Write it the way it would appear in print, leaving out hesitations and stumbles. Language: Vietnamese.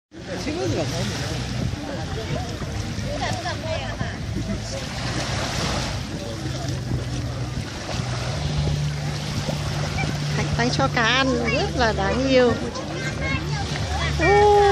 Hạnh Tanh cho cá ăn rất là đáng yêu.